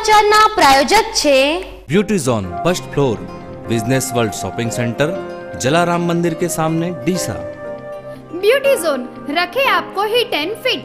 સમાચારના પ્રાયોજક છે beauty zone first floor business world shopping centre Jalaram मंदिर के सामने डीसा। ब्यूटी जोन रखे आपको हिट एंड फिट।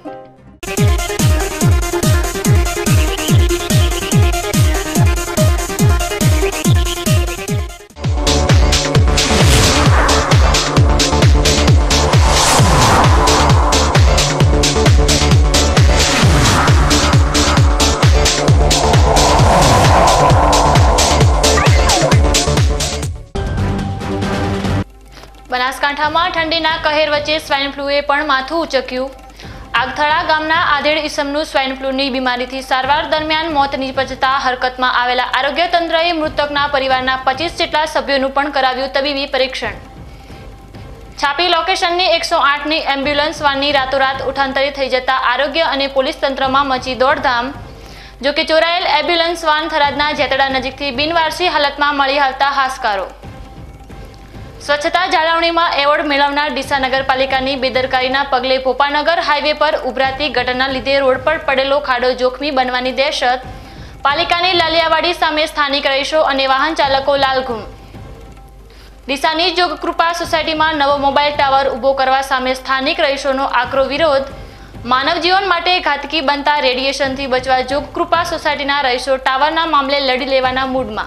બનાસકાંઠામાં ઠંડીના કહેર વચ્ચે સ્વાઇન ફ્લૂએ પણ માથું ઉચક્યું। આગથળા ગામના આધેડ ઈસમનું સ્વાઇન ફ્લૂની બીમારીથી સારવાર દરમિયાન મોત નીપજતા હરકતમાં આવેલા આરોગ્ય તંત્રએ મૃતકના પરિવારના 25 જેટલા સભ્યોનું પણ કરાવ્યું તબીબી પરીક્ષણ। છાપી લોકેશનની 108ની એમ્બ્યુલન્સ વાનની રાતોરાત ઉઠાંતરી થઈ જતા આરોગ્ય અને પોલીસ તંત્રમાં મચી દોડધામ। જો કે ચોરાયેલ એમ્બ્યુલન્સ વાન થરાદના જેતડા નજીકથી બિનવારસી હાલતમાં મળી આવતા હાશકારો। સ્વચ્છતા જાળવણીમાં એવોર્ડ મેળવનાર ડીસા નગરપાલિકાની બેદરકારીના પગલે ભોપાનગર હાઈવે પર ઉભરાતી ગટરના લીધે રોડ પર પડેલો ખાડો જોખમી બનવાની દહેશત। પાલિકાની લાલિયાવાડી સામે સ્થાનિક રહીશો અને વાહન ચાલકો લાલઘુમ। ડીસાની જોગકૃપા સોસાયટીમાં નવો મોબાઈલ ટાવર ઊભો કરવા સામે સ્થાનિક રહીશોનો આકરો વિરોધ। માનવ જીવન માટે ઘાતકી બનતા રેડિયેશનથી બચવા જોગકૃપા સોસાયટીના રહીશો ટાવરના મામલે લડી લેવાના મૂડમાં।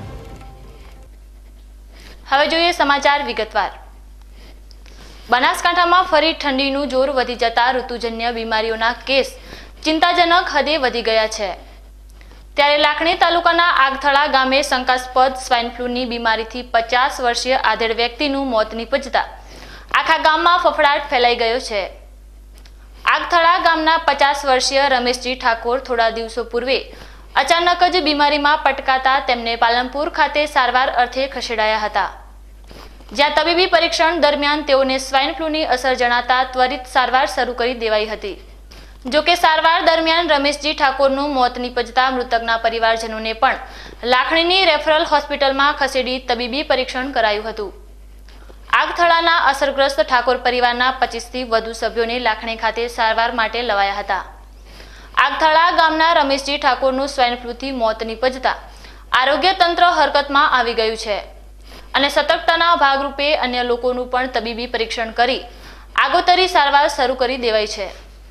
હવે જોઈએ સમાચાર વિગતવાર। બનાસકાંઠામાં ફરી ઠંડીનું જોર વધી જતા ઋતુજન્ય બીમારીઓના કેસ ચિંતાજનક હદે વધી ગયા છે। ત્યારે લાખણી તાલુકાના આગથળા ગામે શંકાસ્પદ સ્વાઇન ફ્લૂની બીમારીથી 50 વર્ષીય આધેડ વ્યક્તિનું મોત નીપજતા આખા ગામમાં ફફડાટ ફેલાઈ ગયો છે। આગથળા ગામના 50 વર્ષીય રમેશજી ઠાકોર થોડા દિવસો પૂર્વે અચાનક જ બીમારીમાં પટકાતા તેમને પાલનપુર ખાતે સારવાર અર્થે ખસેડાયા હતા, જ્યાં તબીબી પરીક્ષણ દરમિયાન તેઓને સ્વાઇન ફ્લૂની અસર જણાતા ત્વરિત સારવાર શરૂ કરી દેવાઈ હતી। જો કે સારવાર દરમિયાન રમેશજી ઠાકોરનું મોત નીપજતા મૃતકના પરિવારજનોને પણ લાખણીની રેફરલ હોસ્પિટલમાં ખસેડી તબીબી પરીક્ષણ કરાયું હતું। આગથળાના અસરગ્રસ્ત ઠાકોર પરિવારના 25થી વધુ સભ્યોને લાખણી ખાતે સારવાર માટે લવાયા હતા। આગથળા ગામના રમેશજી ઠાકોરનું સ્વાઇન ફ્લૂથી મોત નીપજતા આરોગ્ય તંત્ર હરકતમાં આવી ગયું છે અને સતર્કતાના ભાગરૂપે અન્ય લોકોનું પણ તબીબી પરીક્ષણ કરી આગોતરી સારવાર શરૂ કરી દેવાઈ છે।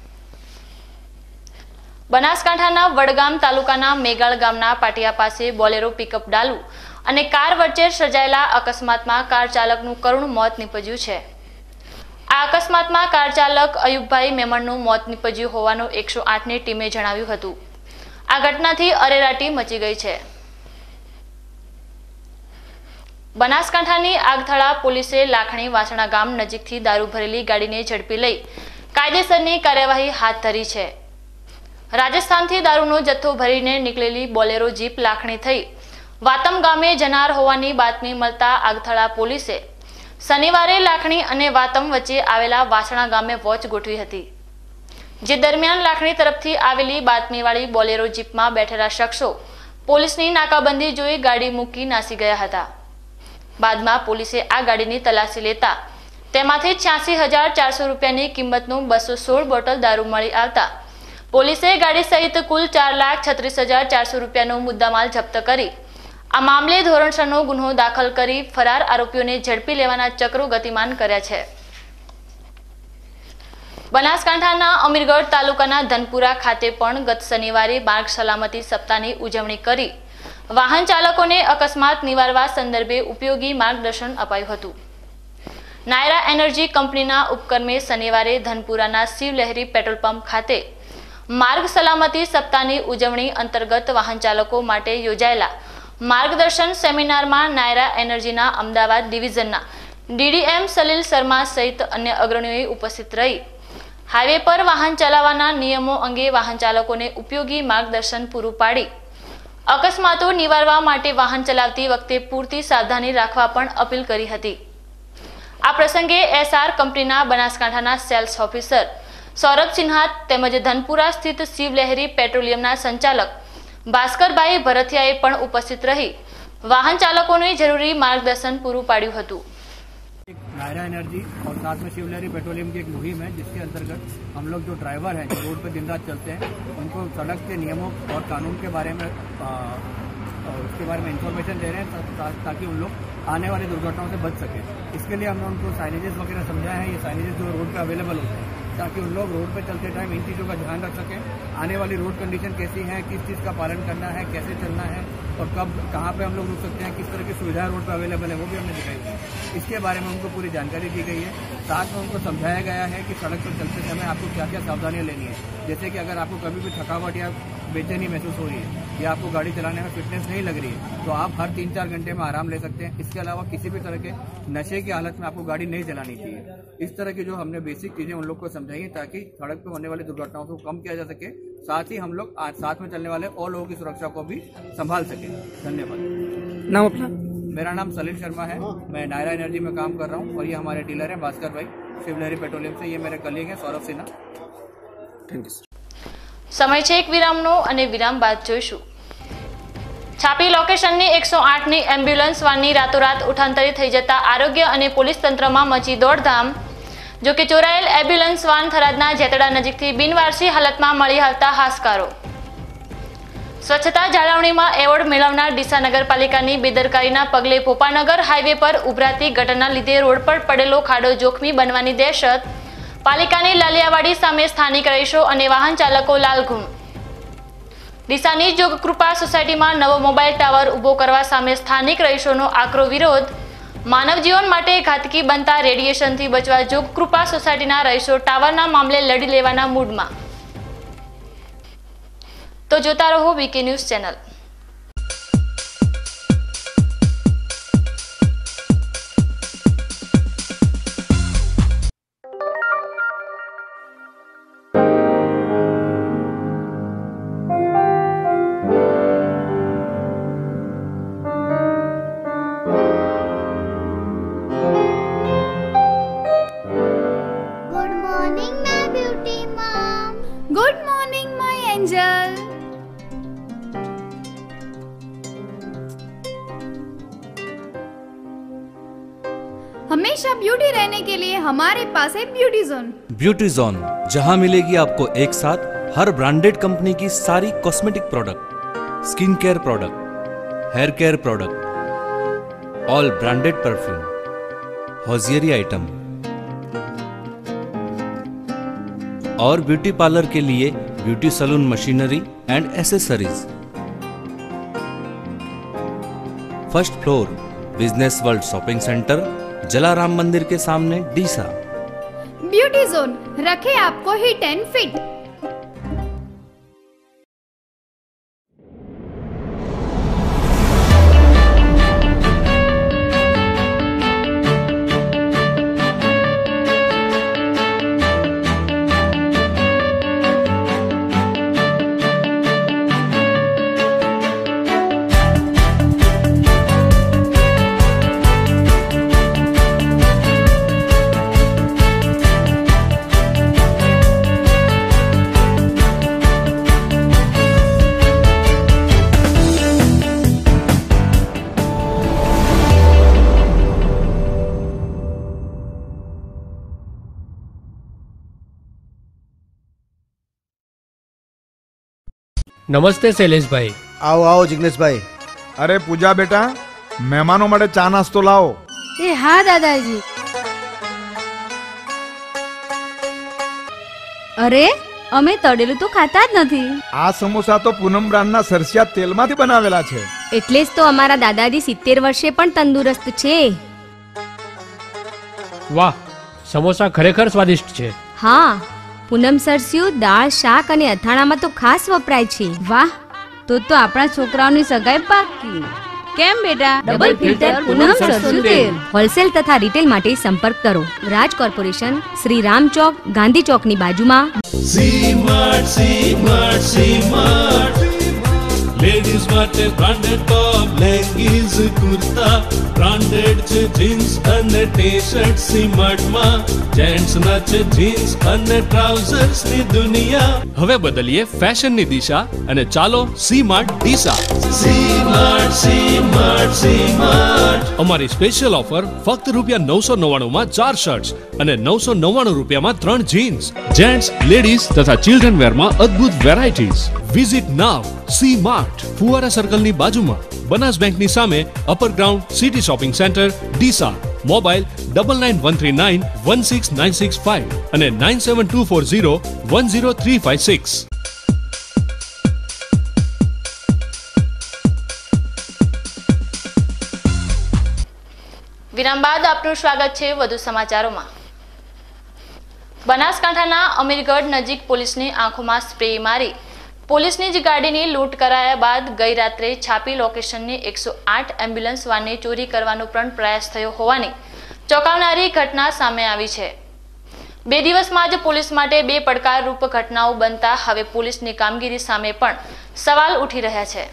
બનાસકાંઠાના વડગામ તાલુકાના મેગાળ ગામના પાટિયા પાસે બોલેરો પિકઅપ ડાલુ અને કાર વચ્ચે સર્જાયેલા અકસ્માતમાં કાર ચાલકનું કરુણ મોત નીપજ્યું છે। આ અકસ્માતમાં કાર ચાલક અયુબભાઈ મેમણનું મોત નીપજ્યું હોવાનું 108ની ટીમે જણાવ્યું હતું। આ ઘટનાથી અરેરાટી મચી ગઈ છે। બનાસકાંઠાની આગથળા પોલીસે લાખણી વાસણા ગામ નજીકથી દારૂ ભરેલી ગાડીને ઝડપી લઈ કાયદેસરની કાર્યવાહી હાથ ધરી છે। રાજસ્થાનથી દારૂનો જથ્થો ભરીને નીકળેલી બોલેરો જીપ લાખણી થઈ વાતમ ગામે જનાર હોવાની બાતમી મળતા આગથળા પોલીસે શનિવારે લાખણી અને વાતમ વચ્ચે આવેલા વાસણા ગામે વોચ ગોઠવી હતી, જે દરમિયાન લાખણી તરફથી આવેલી બાતમીવાળી બોલેરો જીપમાં બેઠેલા શખ્સો પોલીસની નાકાબંધી જોઈ ગાડી મૂકી નાસી ગયા હતા। બાદમાં પોલીસે આ ગાડીની તલાશી લેતા તેમાંથી 86,400 રૂપિયાની કિંમતનું 216 બોટલ દારૂ મળી આવતા પોલીસે ગાડી સહિત કુલ 4,36,400 રૂપિયાનો મુદ્દામાલ જપ્ત કરી આ મામલે ધોરણસરનો ગુનો દાખલ કરી ફરાર આરોપીઓને ઝડપી લેવાના ચક્રો ગતિમાન કર્યા છે। બનાસકાંઠાના અમીરગઢ તાલુકાના ધનપુરા ખાતે પણ ગત શનિવારે માર્ગ સલામતી સપ્તાહની ઉજવણી કરી વાહન ચાલકોને અકસ્માત નિવારવા સંદર્ભે ઉપયોગી માર્ગદર્શન અપાયું હતું। નાયરા એનર્જી કંપનીના ઉપક્રમે શનિવારે ધનપુરાના શિવલહેરી પેટ્રોલ પંપ ખાતે માર્ગ સલામતી સપ્તાહની ઉજવણી અંતર્ગત વાહન ચાલકો માટે યોજાયેલા માર્ગદર્શન સેમિનારમાં નાયરા એનર્જીના અમદાવાદ ડિવિઝનના ડીડીએમ સલીલ શર્મા સહિત અન્ય અગ્રણીઓએ ઉપસ્થિત રહી હાઈવે પર વાહન ચલાવવાના નિયમો અંગે વાહન ચાલકોને ઉપયોગી માર્ગદર્શન પૂરું પાડી અકસ્માતો નિવારવા માટે વાહન ચલાવતી વખતે પૂરતી સાવધાની રાખવા પણ અપીલ કરી હતી। આ પ્રસંગે એસઆર કંપનીના બનાસકાંઠાના સેલ્સ ઓફિસર સૌરભ સિન્હા તેમજ ધનપુરા સ્થિત શિવલહેરી પેટ્રોલિયમના સંચાલક ભાસ્કરભાઈ ભરથિયાએ પણ ઉપસ્થિત રહી વાહન ચાલકોને જરૂરી માર્ગદર્શન પૂરું પાડ્યું હતું। नायरा एनर्जी और साथ में शिवलहरी पेट्रोलियम की एक मुहिम है, जिसके अंतर्गत हम लोग जो ड्राइवर हैं, जो रोड पर दिन रात चलते हैं, उनको सड़क के नियमों और कानून के बारे में उसके बारे में इंफॉर्मेशन दे रहे हैं ताकि उन लोग आने वाली दुर्घटनाओं से बच सकें। इसके लिए हमने उनको साइनेजेस वगैरह समझाया है। ये साइनेजेस जो रोड पे अवेलेबल होते हैं, ताकि उन लोग रोड पे चलते टाइम इन चीज़ों का ध्यान रख सकें। आने वाली रोड कंडीशन कैसी है, किस चीज़ का पालन करना है, कैसे चलना है और कब कहाँ पे हम लोग रुक सकते हैं, किस तरह की सुविधाएं रोड पे अवेलेबल है, वो भी हमने दिखाई है। इसके बारे में उनको पूरी जानकारी दी गई है। साथ में उनको समझाया गया है कि सड़क पर चलते समय आपको क्या क्या सावधानियां लेनी है। जैसे कि अगर आपको कभी भी थकावट या बेचैनी महसूस हो रही है या आपको गाड़ी चलाने में फिटनेस नहीं लग रही है, तो आप हर 3-4 घंटे में आराम ले सकते हैं। इसके अलावा किसी भी तरह के नशे की हालत में आपको गाड़ी नहीं चलानी चाहिए। इस तरह की जो हमने बेसिक चीजें उन लोग को समझाई है, ताकि सड़क पर होने वाली दुर्घटनाओं को कम किया जा सके, साथ ही हम लोग साथ में चलने वाले और लोगों की सुरक्षा को भी संभाल सके। धन्यवाद। नाम अपना? मेरा नाम सलील शर्मा है, मैं नायरा एनर्जी में काम कर रहा हूँ और ये हमारे डीलर हैं भास्कर भाई शिवलहरी पेट्रोलियम से। ये मेरे कलीग हैं सौरभ सिन्हा। Thank you. સમય છે એક વિરામનો અને વિરામ બાદ જોઈશું છાપી લોકેશનની 108ની એમ્બ્યુલન્સ વાનની રાતોરાત ઉઠાંતરી થઈ જતા આરોગ્ય અને પોલીસ તંત્રમાં મચી દોડધામ। જો કે ચોરાયેલ એમ્બ્યુલન્સ વાન થરાદના જેતડા નજીકથી બિનવારસી હાલતમાં મળી આવતા હાશકારો। સ્વચ્છતા જાળવણીમાં એવોર્ડ મેળવનાર ડીસા નગરપાલિકાની બેદરકારીના પગલે ભોપાનગર હાઈવે પર ઉભરાતી ગટરના લીધે રોડ પર પડેલો ખાડો જોખમી બનવાની દહેશત। પાલિકાની લાલિયાવાડી સામે સ્થાનિક રહીશો અને વાહન ચાલકો લાલઘૂમ। ડીસાની જોગકૃપા સોસાયટીમાં નવો મોબાઈલ ટાવર ઊભો કરવા સામે સ્થાનિક રહીશોનો આકરો વિરોધ। માનવ જીવન માટે ઘાતકી બનતા રેડિયેશનથી બચવા જોગકૃપા સોસાયટીના રહીશો ટાવરના મામલે લડી લેવાના મૂડમાં। તો જોતા રહો VK news channel. Good morning my angel. हमेशा ब्यूटी रहने के लिए हमारे पास है ब्यूटी जोन। ब्यूटी जोन, जहां मिलेगी आपको एक साथ हर ब्रांडेड कंपनी की सारी cosmetic product, skin care product, hair care product, all branded perfume, hosiery item और ब्यूटी पार्लर के लिए beauty salon machinery and accessories. First floor, business world shopping centre, Jalaram मंदिर के सामने, डीसा। ब्यूटी जोन रखे आपको हिट एंड फिट। નમસ્તે શૈલેષભાઈ। आओ आओ जिग्नेशભાઈ। અરે પૂજા બેટા, મહેમાનો માટે ચા નાસ્તો લાવો। એ હા દાદાજી। અરે અમે તળેલું તો ખાતા જ નથી। આ સમોસા તો પૂનમ બ્રાન્ડના સરસિયા તેલમાંથી બનાવેલા છે। એટલે જ તો અમારા દાદાજી 70 વર્ષે પણ તંદુરસ્ત છે। વાહ, સમોસા ખરેખર સ્વાદિષ્ટ છે। હા, પૂનમ સરસ્યું દાળ, શાક અને અથાણામાં તો ખાસ વપરાય છે। વાહ, તો આપણા છોકરાઓની સગાઈ પાકી। કેમ બેટા? ડબલ ફિલ્ટર પૂનમ સરસ્યું તેલ। હોલસેલ તથા રિટેલ માટે સંપર્ક કરો રાજ કોર્પોરેશન, શ્રી રામ ચોક, ગાંધી ચોકની બાજુમાં। લેડીઝ માટે branded top leggings kurta branded છે જીન્સ અને ટી-શર્ટ સીમાર્ટમાં જેન્ટ્સ ના છે જીન્સ અને ટ્રાઉઝર્સ ની દુનિયા હવે બદલીએ ફેશનની દિશા અને ચાલો સીમાર્ટ ડીસા સીમાર્ટ અમારી સ્પેશિયલ ઓફર ફક્ત ₹999 માં 4 શર્ટ્સ અને ₹999 માં 3 જીન્સ જેન્ટ્સ લેડીઝ તથા ચિલ્ડ્રન વેરમાં અદ્ભુત વેરાયટીઝ વિઝિટ નાવ સીમાર્ટ ફુવારા સર્કલની બાજુમાં બનાસ બેંકની સામે upper ground city shopping centre Deesa mobile 9913916965 અને 9724010356 વિરામ બાદ આપનું સ્વાગત છે વધુ સમાચારોમાં। બનાસકાંઠાના અમીરગઢ નજીક પોલીસની આંખોમાં સ્પ્રે મારી પોલીસની જ ગાડીની લૂંટ કરાયા બાદ ગઈ રાત્રે છાપી લોકેશનની 108 એમ્બ્યુલન્સ વાનને ચોરી કરવાનો પણ પ્રયાસ થયો હોવાની ચોંકાવનારી ઘટના સામે આવી છે। 2 દિવસમાં જ પોલીસ માટે 2 પડકારરૂપ ઘટનાઓ બનતા હવે પોલીસની કામગીરી સામે પણ સવાલ ઉઠી રહ્યા છે।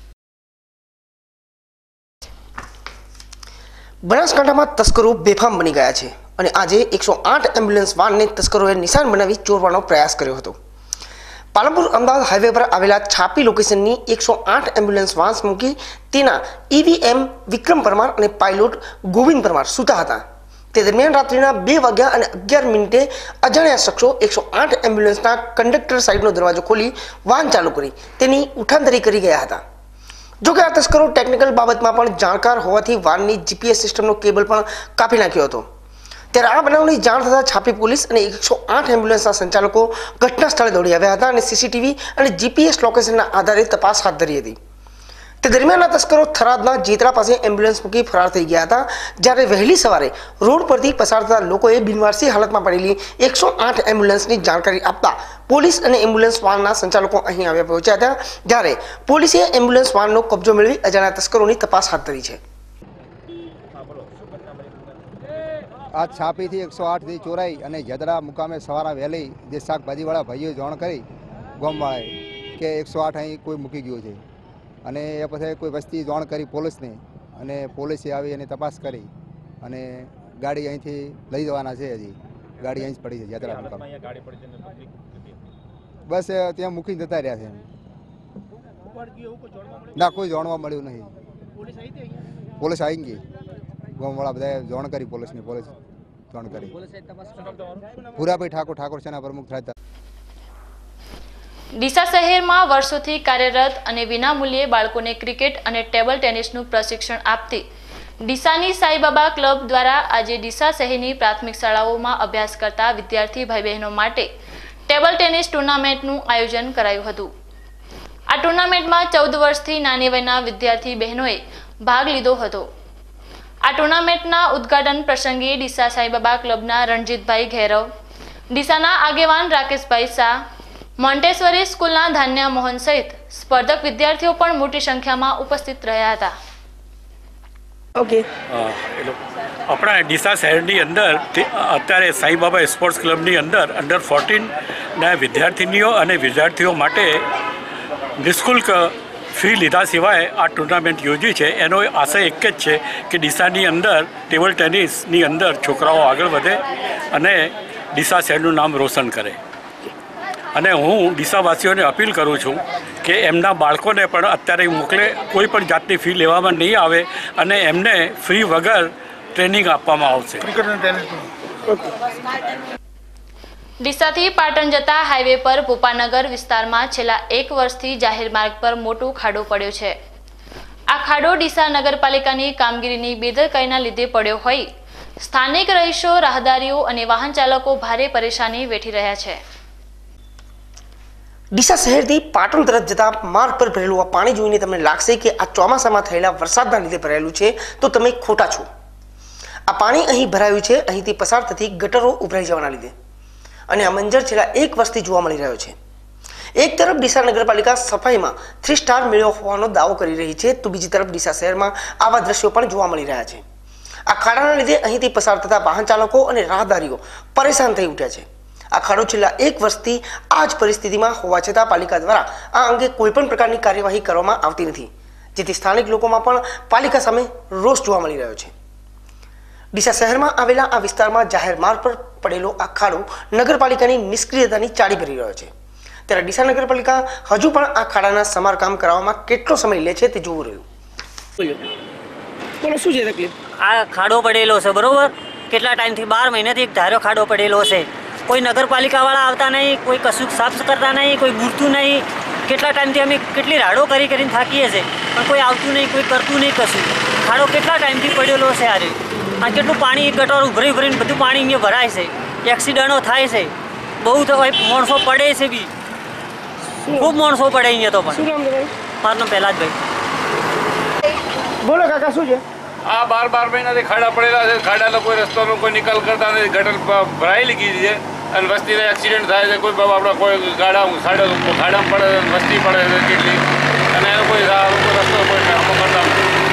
બનાસકાંઠામાં તસ્કરો બેફામ બની ગયા છે અને આજે 108 એમ્બ્યુલન્સ વાનને તસ્કરોએ નિશાન બનાવી ચોરવાનો પ્રયાસ કર્યો હતો। પાલનપુર અમદાવાદ હાઈવે પર આવેલા છાપી લોકેશનની 108 એમ્બ્યુલન્સ વાન મૂકી તેના EVM વિક્રમ પરમાર અને પાયલોટ ગોવિંદ પરમાર સૂતા હતા। તે દરમિયાન રાત્રિના 2 વાગ્યા અને 11 મિનિટે અજાણ્યા શખ્સો 108 એમ્બ્યુલન્સના કંડક્ટર સાઈડનો દરવાજો ખોલી વાન ચાલુ કરી તેની ઉઠાંતરી કરી ગયા હતા। જોકે આ તસ્કરો ટેકનિકલ બાબતમાં પણ જાણકાર હોવાથી વાનની GPS સિસ્ટમનો કેબલ પણ કાપી નાખ્યો હતો। ત્યારે આ બનાવની જાણ થતાં છાપી પોલીસ અને 108 એમ્બ્યુલન્સના સંચાલકો ઘટના સ્થળે દોડી આવ્યા હતા અને CCTV અને GPS લોકેશનના આધારે તપાસ હાથ ધરી હતી। તે દરમિયાન આ તસ્કરો થરાદના જેતરા પાસે એમ્બ્યુલન્સ મૂકી ફરાર થઈ ગયા હતા। જ્યારે વહેલી સવારે રોડ પરથી પસાર થતા લોકોએ બિનવારસી હાલતમાં પડેલી 108 એમ્બ્યુલન્સની જાણકારી આપતા પોલીસ અને એમ્બ્યુલન્સ વાનના સંચાલકો અહીં આવ્યા પહોંચ્યા હતા। જ્યારે પોલીસે એમ્બ્યુલન્સ વાનનો કબજો મેળવી અજાણ્યા તસ્કરોની તપાસ હાથ ધરી છે। આ છાપીથી 108 થી ચોરાઈ અને જદડા મુકામે સવારે વહેલી જે શાકભાજીવાળા ભાઈઓએ જાણ કરી ગામવાળાએ કે 108 અહીં કોઈ મૂકી ગયું છે અને એ પછી કોઈ વસ્તી જાણ કરી પોલીસને અને પોલીસે આવી અને તપાસ કરી અને ગાડી અહીંથી લઈ જવાના છે। હજી ગાડી અહીં જ પડી છે જદડા મુકામે બસ ત્યાં મૂકીને જતા રહ્યા છે। ના કોઈ જાણવા મળ્યું નહીં। પોલીસ આવી ગઈ ગામવાળા બધાએ જાણ કરી પોલીસની પોલીસ જાણ કરી ભૂરાભાઈ ઠાકોર સેના પ્રમુખ થયા। ડીસા શહેરમાં વર્ષોથી કાર્યરત અને વિનામૂલ્યે બાળકોને ક્રિકેટ અને ટેબલ ટેનિસનું પ્રશિક્ષણ આપતી ડીસાની સાઈબાબા ક્લબ દ્વારા આજે ડીસા શહેરની પ્રાથમિક શાળાઓમાં અભ્યાસ કરતા વિદ્યાર્થી ભાઈ બહેનો માટે ટેબલ ટેનિસ ટુર્નામેન્ટનું આયોજન કરાયું હતું। આ ટુર્નામેન્ટમાં 14 વર્ષથી નાની વયના વિદ્યાર્થી બહેનોએ ભાગ લીધો હતો। આ ટુર્નામેન્ટના ઉદ્ઘાટન પ્રસંગે ડીસા સાઈબાબા ક્લબના રણજીતભાઈ ઘેરવ, ડીસાના આગેવાન રાકેશભાઈ શાહ, મોન્ટેસરી સ્કૂલના ધાન્યા મોહન સહિત સ્પર્ધક વિદ્યાર્થીઓ પણ મોટી સંખ્યામાં ઉપસ્થિત રહ્યા હતા। આપણા ડીસા શહેરની અંદર અત્યારે સાઈબાબા સ્પોર્ટ્સ ક્લબની અંદર અંડર 14ના વિદ્યાર્થીનીઓ અને વિદ્યાર્થીઓ માટે નિઃશુલ્ક ફી લીધા સિવાય આ ટુર્નામેન્ટ યોજી છે। એનો આશય એક જ છે કે ડીસાની અંદર ટેબલ ટેનિસની અંદર છોકરાઓ આગળ વધે અને ડીસા શહેરનું નામ રોશન કરે। અને હું ડીસાવાસીઓને અપીલ કરું છું કે એમના બાળકોને પણ અત્યારે મોકલે, કોઈ પણ જાતની ફી લેવામાં નહીં આવે અને એમને ફ્રી વગર ટ્રેનિંગ આપવામાં આવશે। ડીસાથી પાટણ જતા હાઈવે પર ભોપાનગર વિસ્તારમાં છેલ્લા 1 વર્ષથી જાહેર માર્ગ પર મોટો ખાડો પડ્યો છે। આ ખાડો ડીસા નગરપાલિકાની કામગીરીની બેદરકારીના લીધે પડ્યો હોય સ્થાનિક રહીશો, રાહદારીઓ અને વાહન ચાલકો ભારે પરેશાની વેઠી રહ્યા છે। ડીસા શહેરથી પાટણ તરફ જતા માર્ગ પર ભરેલું આ પાણી જોઈને તમને લાગશે કે આ ચોમાસામાં થયેલા વરસાદના લીધે ભરાયેલું છે, તો તમે ખોટા છો। આ પાણી અહીં ભરાયું છે અહીંથી પસાર થતી ગટરો ઉભરાઈ જવાના લીધે અને આ મંજર છેલ્લા 1 વર્ષથી જોવા મળી રહ્યો છે। એક તરફ ડીસા નગરપાલિકા સફાઈમાં 3 સ્ટાર મેળવ્યો હોવાનો દાવો કરી રહી છે, તો બીજી તરફ ડીસા શહેરમાં આવા દ્રશ્યો પણ જોવા મળી રહ્યા છે। આ ખાડાના લીધે અહીંથી પસાર થતા વાહન ચાલકો અને રાહદારીઓ પરેશાન થઈ ઉઠ્યા છે। આ ખાડો છેલ્લા 1 વર્ષથી આ જ પરિસ્થિતિમાં હોવા છતાં પાલિકા દ્વારા આ અંગે કોઈપણ પ્રકારની કાર્યવાહી કરવામાં આવતી નથી, જેથી સ્થાનિક લોકોમાં પણ પાલિકા સામે રોષ જોવા મળી રહ્યો છે. ડીસા શહેરમાં આવેલા આ વિસ્તારમાં જાહેર માર્ગ પર પડેલો આ ખાડો નગરપાલિકાની નિષ્ક્રિયતાની ચાડી ભરી રહ્યો છે. ત્યારે ડીસા નગરપાલિકા હજુ પણ આ ખાડાના સમારકામ કરવામાં કેટલો સમય લે છે તે જોવું રહ્યું. બોલો, શું છે તકલીફ? આ ખાડો પડેલો છે, બરોબર? કેટલા ટાઈમથી 12 મહિનાથી એક ધાર્યો ખાડો પડેલો છે. કોઈ નગરપાલિકાવાળા આવતા નહીં, કોઈ કશું સાફ કરતા નહીં, કોઈ બૂરતું નહીં. કેટલા ટાઈમથી અમે કેટલી રાડો કરીને થાકીએ છીએ, પણ કોઈ આવતું નહીં, કોઈ કરતું નહીં કશું. ખાડો કેટલા ટાઈમથી પડેલો છે. આ કેટલું પાણી ગટર ઉભરી ભરીને બધું પાણી અહીંયા ભરાય છે. એક્સિડન્ટો થાય છે, બહુ તો માણસો પડે છે બી, ખૂબ માણસો પડે અહીંયા તો. પણ મારું નામ પહેલાજભાઈ. બોલો કાકા, શું છે? આ 12 મહિનાથી ખાડા પડેલા છે. ખાડાનો કોઈ રસ્તાનો કોઈ નિકાલ કરતા નથી. ગટર ભરાયેલી ગઈ છે અને વસ્તીને એક્સિડન્ટ થાય છે. કોઈ આપણા કોઈ ખાડામાં પડે છે, વસ્તી પડે છે કેટલી, અને એનો કોઈ રસ્તો કોઈ કરતા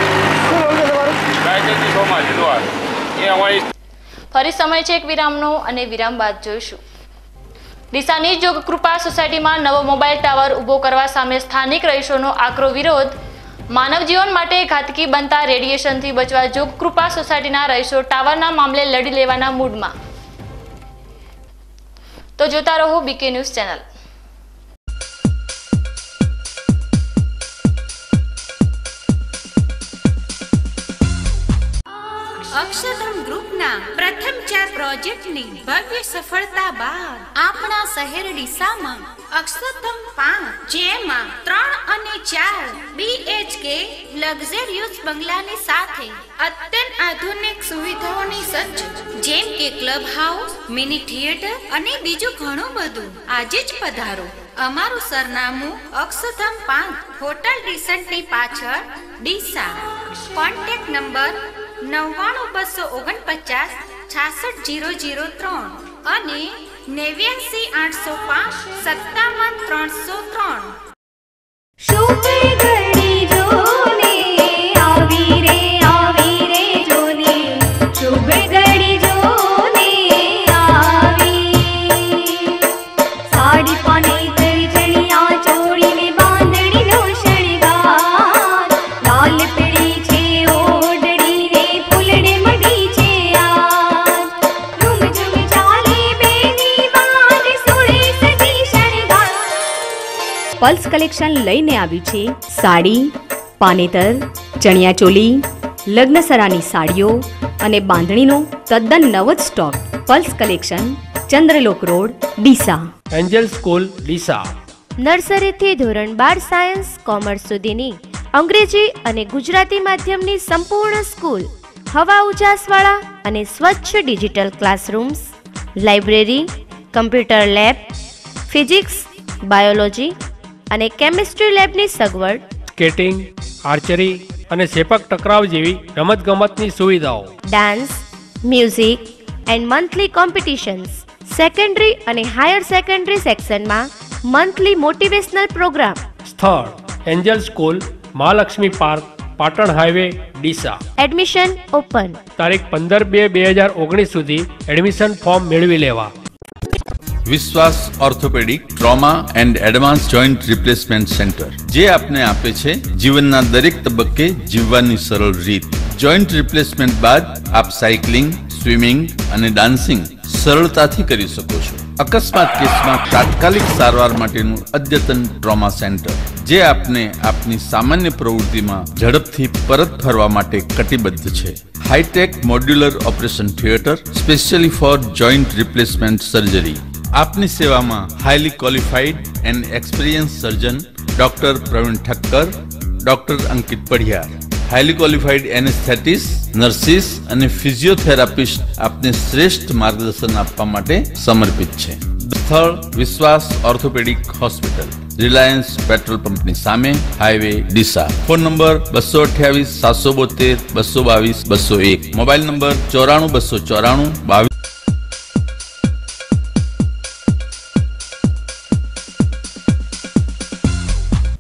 નથી. સોમાજી દ્વાર એ અમારી. ફરી સમય છે એક વિરામનો અને વિરામ બાદ જોઈશું. ડીસાની જોગકૃપા સોસાયટીમાં નવો મોબાઈલ ટાવર ઊભો કરવા સામે સ્થાનિક રહીશોનો આકરો વિરોધ. માનવ જીવન માટે ઘાતકી બનતા રેડિયેશનથી બચવા જોગકૃપા સોસાયટીના રહીશો ટાવરના મામલે લડી લેવાના મૂડમાં. તો જોતા રહો બીકે ન્યૂઝ ચેનલ. અક્ષરધામ ગ્રુપના પ્રથમ 4 પ્રોજેક્ટની ભવ્ય સફળતા બાદ આપણા શહેર ડીસામાં અક્ષરધામ 5, જેમાં 3 અને 4 BHK લક્ઝરિયસ બંગલાની સાથે અત્યંત આધુનિક સુવિધાઓની સજ્જ, જેમ કે ક્લબ હાઉસ, મિની થિયેટર અને બીજું ઘણું બધું. આજે જ પધારો. અમારું સરનામું અક્ષરધામ 5, હોટલ ડીસન્ટની પાછળ, ડીસા. કોન્ટેક્ટ નંબર 99 249 66 003 અને 89 805 57 303. શુભ ઘડી જોને આવી રે જોને, શુભ ઘડી જોને આવી. સાડી પાને કરી ચણિયા ચોળી ને બાંધણીનો શણગાર, લાલ પીળી છે ઓઢણી ને ફૂલડે મઢી છે આજ. ઝુમ ઝુમ ચાલે બેની બાજ સુળે સજી શણગાર. પલ્સ કલેક્શન લઈને આવ્યું છે સાડી, પાનેતર, ચણિયાચોલી, લગ્નસરાની સાડીઓ અને બાંધણીનો તદ્દન નવો જ stock. Pulse collection, Chandralok road, Deesa. Angel school Deesa. નર્સરીથી ધોરણ 12 સાયન્સ કોમર્સ સુધીની અંગ્રેજી અને ગુજરાતી માધ્યમની સંપૂર્ણ સ્કૂલ. હવા ઉજાસવાળા અને સ્વચ્છ digital classrooms, library, computer lab, physics, biology અને કેમિસ્ટ્રી લેબની સગવડ. સ્કેટિંગ, આર્ચરી અને સેપક ટકરાવ જેવી રમતગમતની સુવિધાઓ. Dance, music and monthly competitions. Secondary અને હાયર સેકન્ડરી સેક્શનમાં મંથલી મોટિવેશનલ પ્રોગ્રામ. સ્થળ angel school, Mahalakshmi park, Patan highway, Deesa. Admission open. તારીખ 15/2/2019 સુધી એડમિશન ફોર્મ મેળવી લેવા. Vishwas orthopaedic trauma and advance joint replacement centre, જે આપને આપે છે જીવનના દરેક તબક્કે જીવવાની સરળ રીત. જોઈન્ટ રિપ્લેસમેન્ટ બાદ આપ સાયકલિંગ, સ્વિમિંગ અને ડાન્સિંગ સરળતાથી કરી શકો છો. અકસ્માત કેસમાં તાત્કાલિક સારવાર માટેનું અદ્યતન ટ્રોમા સેન્ટર, જે આપને આપની સામાન્ય પ્રવૃત્તિમાં ઝડપથી પરત ફરવા માટે કટિબદ્ધ છે. Hitech modular operation theatre specially for joint replacement surgery. આપની સેવામાં highly qualified and experience surgeon doctor Praveen Thakkar, doctor Ankit Padhiyar, highly qualified anaesthetist, nurses અને ફિઝિયોથેરાપિસ્ટ આપને શ્રેષ્ઠ માર્ગદર્શન આપવા માટે સમર્પિત છે. સ્થળ વિશ્વાસ ઓર્થોપેડિક હોસ્પિટલ, રિલાયન્સ પેટ્રોલ પંપની સામે, highway, Deesa. Phone number 228 772 222 201. Mobile number 94 294 22.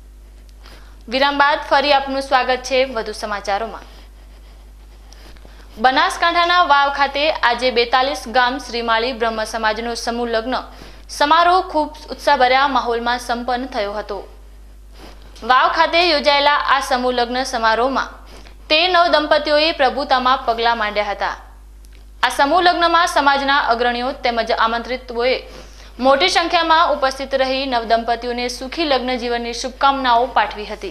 વિરામ બાદ ફરી આપનું સ્વાગત છે વધુ સમાચારોમાં. બનાસકાંઠાના વાવ ખાતે આજે 42 ગામ શ્રીમાળી બ્રહ્મ સમાજનો સમૂહ લગ્ન સમારોહ ખૂબ ઉત્સાહભર્યા માહોલમાં સંપન્ન થયો હતો. વાવ ખાતે યોજાયેલા આ સમૂહ લગ્ન સમારોહમાં 13 દંપતીઓએ પ્રભુતામાં પગલાં માંડ્યા હતા. આ સમૂહ લગ્નમાં સમાજના અગ્રણીઓ તેમજ આમંત્રિતોએ મોટી સંખ્યામાં ઉપસ્થિત રહી નવદંપતીઓને સુખી લગ્ન જીવનની શુભકામનાઓ પાઠવી હતી.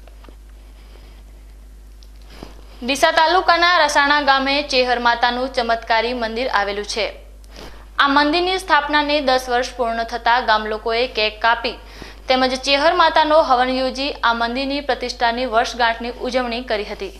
ડીસા તાલુકાના રસાણા ગામે ચેહર માતાનું ચમત્કારી મંદિર આવેલું છે. આ મંદિરની સ્થાપનાને 10 વર્ષ પૂર્ણ થતા ગામ લોકોએ કેક કાપી તેમજ ચેહર માતાનો હવન યોજી આ મંદિરની પ્રતિષ્ઠાની વર્ષગાંઠની ઉજવણી કરી હતી.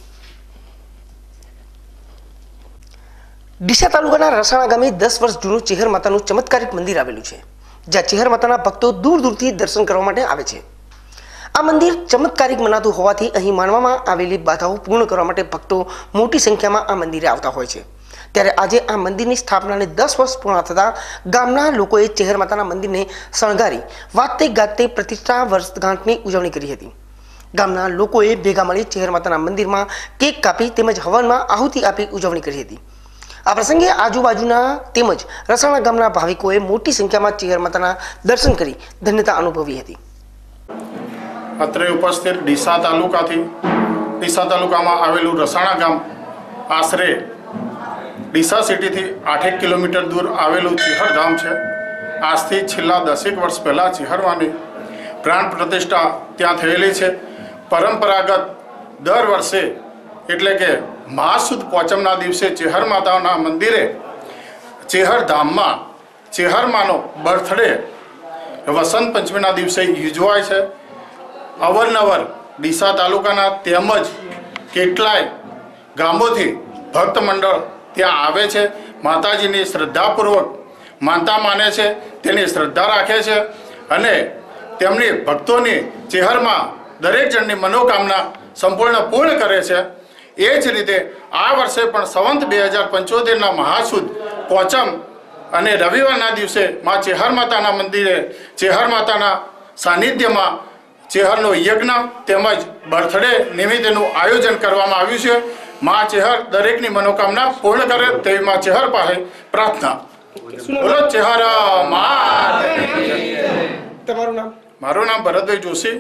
ડીસા તાલુકાના રસાણા ગામે 10 વર્ષ જૂનું ચેહર માતાનું ચમત્કારિક મંદિર આવેલું છે, જ્યાં ચેહર માતાના ભક્તો દૂર દૂરથી દર્શન કરવા માટે આવે છે. આ મંદિર ચમત્કારિક મનાતું હોવાથી અહીં માનવામાં આવેલી બાધાઓ પૂર્ણ કરવા માટે ભક્તો મોટી સંખ્યામાં આ મંદિરે આવતા હોય છે. ત્યારે આજે આ મંદિરની સ્થાપનાને 10 વર્ષ પૂર્ણ થતાં ગામના લોકોએ ચેહર માતાના મંદિરને શણગારી વાતે ગાતે પ્રતિષ્ઠા વર્ષગાંઠની ઉજવણી કરી હતી. ગામના લોકોએ ભેગા મળી ચેહર માતાના મંદિરમાં કેક કાપી તેમજ હવનમાં આહુતિ આપી ઉજવણી કરી હતી. આ પ્રસંગે આજુબાજુના તેમજ રસાણા ગામના ભાવિકોએ મોટી સંખ્યામાં ચેહર માતાના દર્શન કરી ધન્યતા અનુભવી હતી. અત્રે ઉપસ્થિત ડીસા તાલુકામાં આવેલું રસાણા ગામ આશરે ડીસા સિટીથી 8 કિલોમીટર દૂર આવેલું ચેહર ધામ છે. આજથી છેલ્લા 10 વર્ષ પહેલાં ચેહરમાંની પ્રાણ પ્રતિષ્ઠા ત્યાં થયેલી છે. પરંપરાગત દર વર્ષે એટલે કે મહાસુદ પોચમના દિવસે ચેહર માતાના મંદિરે ચેહર ધામમાં ચેહરમાનો બર્થડે વસંત પંચમીના દિવસે યોજવાય છે. અવારનવાર ડીસા તાલુકાના તેમજ કેટલાય ગામોથી ભક્ત મંડળ ત્યાં આવે છે. માતાજીની શ્રદ્ધાપૂર્વક માનતા માને છે, તેની શ્રદ્ધા રાખે છે અને તેમની ભક્તોની ચેહરમાં દરેક જણની મનોકામના સંપૂર્ણ પૂર્ણ કરે છે. એ જ રીતે આ વર્ષે પણ સંવંત 2075ના મહાસુદ પોચમ અને રવિવારના દિવસે મા ચેહર માતાના મંદિરે ચેહર માતાના સાનિધ્યમાં ચેહરનો યજ્ઞ તેમજ બર્થડે નિમિત્તેનું આયોજન કરવામાં આવ્યું છે. મા ચેહર દરેકની મનોકામના પૂર્ણ કરે તેવી મા ચેહર પાસે પ્રાર્થના. બોલો ચેહર માત. તમારું નામ? મારું નામ ભરતભાઈ જોશી.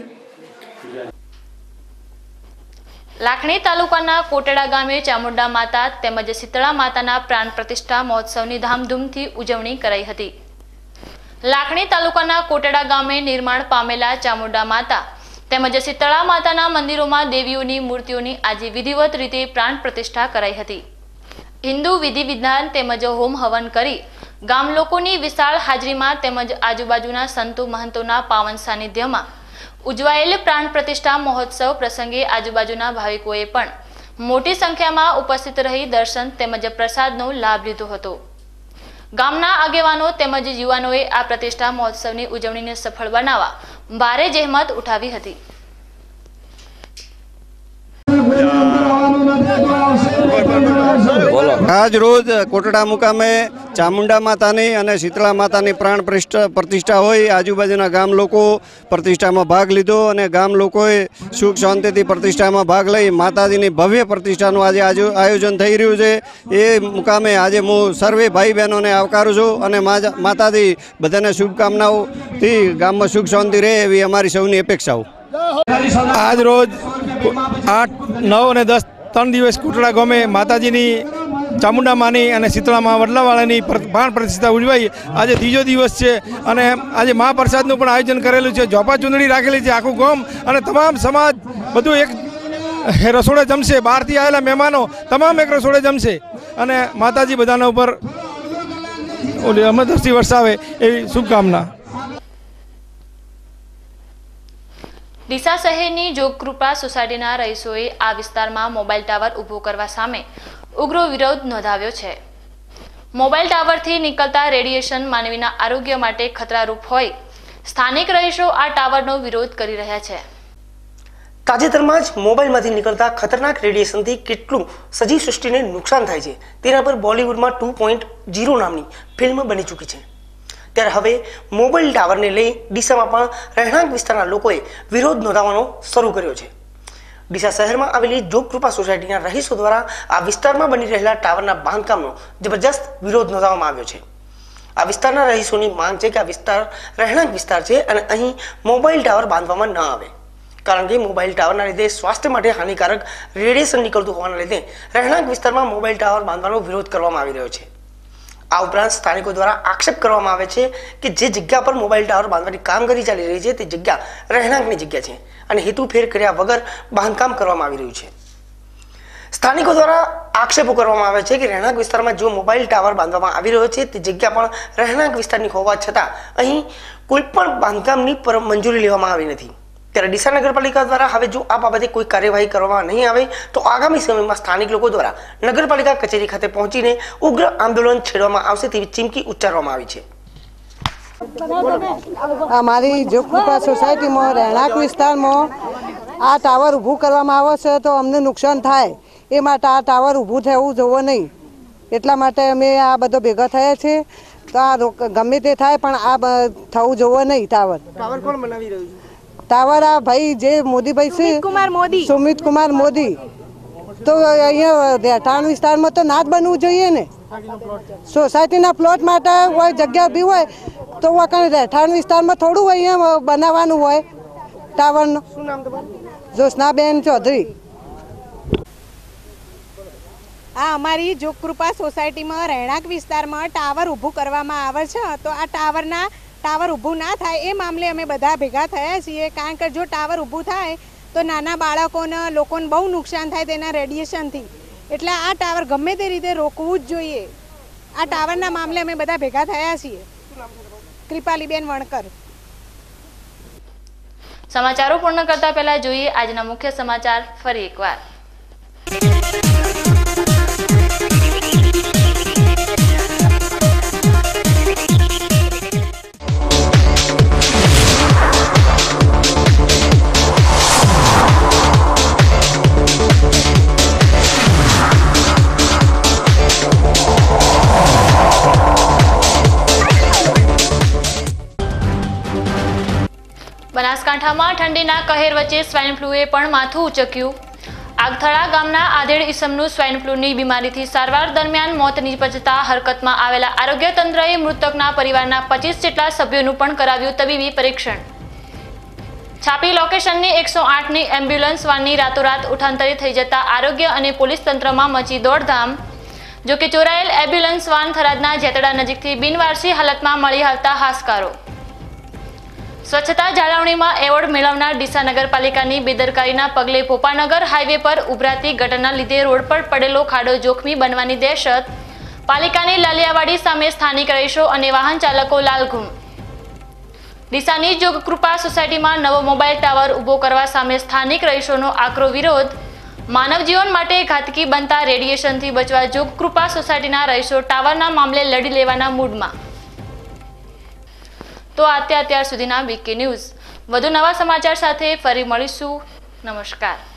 લાખણી તાલુકાના કોટડા ગામે ચામુંડા માતા તેમજ શીતળા માતાના પ્રાણ પ્રતિષ્ઠા મહોત્સવની ધામધૂમથી ઉજવણી કરાઈ હતી. લાખણી તાલુકાના કોટડા ગામે નિર્માણ પામેલા ચામુંડા માતા તેમજ શીતળા માતાના મંદિરોમાં દેવીઓની મૂર્તિઓની આજે વિધિવત રીતે પ્રાણ પ્રતિષ્ઠા કરાઈ હતી. હિન્દુ વિધિ વિધાન તેમજ હોમ હવન કરી ગામ લોકોની વિશાળ હાજરીમાં તેમજ આજુબાજુના સંતો મહંતોના પાવન સાનિધ્યમાં ઉજવાયેલ પ્રાણ પ્રતિષ્ઠા મહોત્સવ પ્રસંગે આજુબાજુના ભાવિકોએ પણ મોટી સંખ્યામાં ઉપસ્થિત રહી દર્શન તેમજ પ્રસાદનો લાભ લીધો હતો. ગામના આગેવાનો તેમજ યુવાનોએ આ પ્રતિષ્ઠા મહોત્સવની ઉજવણીને સફળ બનાવવા ભારે જહેમત ઉઠાવી હતી. આજ રોજ કોટડા મુકામે ચામુંડા માતાની અને શીતળા માતાની પ્રાણ પ્રતિષ્ઠા હોય આજુબાજુના ગામ લોકો પ્રતિષ્ઠામાં ભાગ લીધો અને ગામ લોકોએ સુખ શાંતિથી પ્રતિષ્ઠામાં ભાગ લઈ માતાજીની ભવ્ય પ્રતિષ્ઠાનું આજે આયોજન થઈ રહ્યું છે. એ મુકામે આજે હું સર્વે ભાઈ બહેનોને આવકારું છું અને માતાજી બધાને શુભકામનાઓથી ગામમાં સુખ શાંતિ રહે એવી અમારી સૌની અપેક્ષાઓ. આજ રોજ 8, 9 અને 10 3 દિવસ કોટડા ગામે માતાજીની ચામુંડા માની અને શીતળામાં વડલાવાળાની પ્રાણ પ્રતિષ્ઠા ઉજવાઈ. આજે ત્રીજો દિવસ છે અને આજે મહાપ્રસાદનું પણ આયોજન કરેલું છે. ઝોપા ચૂંદડી રાખેલી છે આખું ગામ અને તમામ સમાજ બધું એક રસોડે જમશે. બહારથી આવેલા મહેમાનો તમામ એક રસોડે જમશે અને માતાજી બધાના ઉપર ઓલી અમરદૃષ્ટિ વરસાવે એવી શુભકામના. ડીસા શહેરની જોગકૃપા સોસાયટીના રહીશોએ આ વિસ્તારમાં મોબાઈલ ટાવર ઊભો કરવા સામે ઉગ્ર વિરોધ નોંધાવ્યો છે. મોબાઈલ ટાવરથી નીકળતા રેડિયેશન માનવીના આરોગ્ય માટે ખતરારૂપ હોય સ્થાનિક રહીશો આ ટાવરનો વિરોધ કરી રહ્યા છે. તાજેતરમાં જ મોબાઈલમાંથી નીકળતા ખતરનાક રેડિયેશનથી કેટલું સજીવ સૃષ્ટિને નુકસાન થાય છે તેના પર બોલિવૂડમાં 2.0 નામની ફિલ્મ બની ચૂકી છે. ત્યારે હવે મોબાઈલ ટાવરને લઈ ડીસામાં પણ રહેણાંક વિસ્તારના લોકોએ વિરોધ નોંધાવવાનો શરૂ કર્યો છે. ડીસા શહેરમાં આવેલી જોગકૃપા સોસાયટીના રહીશો દ્વારા આ વિસ્તારમાં બની રહેલા ટાવરના બાંધકામનો જબરજસ્ત વિરોધ નોંધવામાં આવ્યો છે। આ વિસ્તારના રહીશોની માંગ છે કે આ વિસ્તાર રહેણાંક વિસ્તાર છે અને અહીં મોબાઈલ ટાવર બાંધવામાં ન આવે, કારણ કે મોબાઈલ ટાવરના લીધે સ્વાસ્થ્ય માટે હાનિકારક રેડિયેશન નીકળતું હોવાના લીધે રહેણાંક વિસ્તારમાં મોબાઈલ ટાવર બાંધવાનો વિરોધ કરવામાં આવી રહ્યો છે। આ ઉપરાંત સ્થાનિકો દ્વારા આક્ષેપ કરવામાં આવે છે કે જે જગ્યા પર મોબાઈલ ટાવર બાંધવાની કામગીરી ચાલી રહી છે તે જગ્યા રહેણાંકની જગ્યા છે અને હેતુફેર કર્યા વગર બાંધકામ કરવામાં આવી રહ્યું છે। સ્થાનિકો દ્વારા આક્ષેપો કરવામાં આવે છે કે રહેણાંક વિસ્તારમાં જો મોબાઈલ ટાવર બાંધવામાં આવી રહ્યો છે તે જગ્યા પણ રહેણાંક વિસ્તારની હોવા છતાં અહીં કોઈ પણ બાંધકામની મંજૂરી લેવામાં આવી નથી। ત્યારે ડીસા નગરપાલિકા દ્વારા હવે જો આ બાબતે કોઈ કાર્યવાહી કરવામાં નહીં આવે તો આગામી સમયમાં સ્થાનિક લોકો દ્વારા નગરપાલિકા કચેરી ખાતે પહોંચીને ઉગ્ર આંદોલન છેડવામાં આવશે તેવી ચીમકી ઉચ્ચારવામાં આવી છે। અમારી જોગકૃપા સોસાયટીમાં રહેણાંક વિસ્તારમાં આ ટાવર ઊભું કરવામાં આવે છે તો અમને નુકસાન થાય, એ માટે આ ટાવર ઊભું થવું જોવો નહીં, એટલા માટે અમે આ બધો ભેગા થયા છે। તો આ ગમે તે થાય પણ આ થવું જોવો નહીં। ટાવર કોણ બનાવી રહ્યું છે? ટાવર આ ભાઈ જે મોદીભાઈ છે, સુમિત કુમાર મોદી, તો અહીંયા રહેઠાણ વિસ્તારમાં તો ના જ બનવું જોઈએ ને। સોસાયટીના પ્લોટ માટે કોઈ જગ્યા ઊભી હોય તો રહેઠાણ વિસ્તારમાં થોડું અહીંયા બનાવવાનું હોય ટાવરનું। શું નામ તમારું? જોશનાબેન ચૌધરી। આ અમારી જોગકૃપા સોસાયટીમાં રહેણાંક વિસ્તારમાં ટાવર ઊભું કરવામાં આવે છે, તો આ ટાવર ઊભું ના થાય એ મામલે અમે બધા ભેગા થયા છીએ, કારણ કે જો ટાવર ઊભું થાય તો નાના બાળકોને લોકોને બહુ નુકસાન થાય તેના રેડિયેશનથી, એટલે આ ટાવર ગમે તે રીતે રોકવું જ જોઈએ। આ ટાવરના મામલે અમે બધા ભેગા થયા છીએ। કૃપાલીબેન વણકર। સમાચારો પૂર્ણ કરતા પહેલા જોઈએ આજના મુખ્ય સમાચાર ફરી એકવાર। બનાસકાંઠામાં ઠંડીના કહેર વચ્ચે સ્વાઇન ફ્લૂએ પણ માથું ઉચક્યું। આગથળા ગામના આધેડ ઈસમનું સ્વાઇન ફ્લૂની બીમારીથી સારવાર દરમિયાન મોત નીપજતા હરકતમાં આવેલા આરોગ્ય તંત્રએ મૃતકના પરિવારના 25 જેટલા સભ્યોનું પણ કરાવ્યું તબીબી પરીક્ષણ। છાપી લોકેશનની 108ની એમ્બ્યુલન્સ વાનની રાતોરાત ઉઠાંતરી થઈ જતા આરોગ્ય અને પોલીસ તંત્રમાં મચી દોડધામ। જોકે ચોરાયેલ એમ્બ્યુલન્સ વાન થરાદના જેતડા નજીકથી બિનવારસી હાલતમાં મળી આવતા હાશકારો। સ્વચ્છતા જાળવણીમાં એવોર્ડ મેળવનાર ડીસા નગરપાલિકાની બેદરકારીના પગલે પોપાનગર હાઈવે પર ઉભરાતી ગટરના લીધે રોડ પર પડેલો ખાડો જોખમી બનવાની દહેશત। પાલિકાની લાલિયાવાડી સામે સ્થાનિક રહીશો અને વાહન ચાલકો લાલઘુમ। ડીસાની જોગકૃપા સોસાયટીમાં નવો મોબાઈલ ટાવર ઊભો કરવા સામે સ્થાનિક રહીશોનો આકરો વિરોધ। માનવ જીવન માટે ઘાતકી બનતા રેડિયેશનથી બચવા જોગકૃપા સોસાયટીના રહીશો ટાવરના મામલે લડી લેવાના મૂડમાં। તો અત્યાર સુધીના વીકે ન્યૂઝ, વધુ નવા સમાચાર સાથે ફરી મળીશું। નમસ્કાર।